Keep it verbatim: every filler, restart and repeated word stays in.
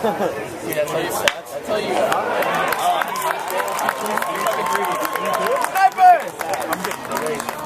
See, that's how you stats. That's how you. Oh, I'm fucking greedy. Snipers! I'm getting great.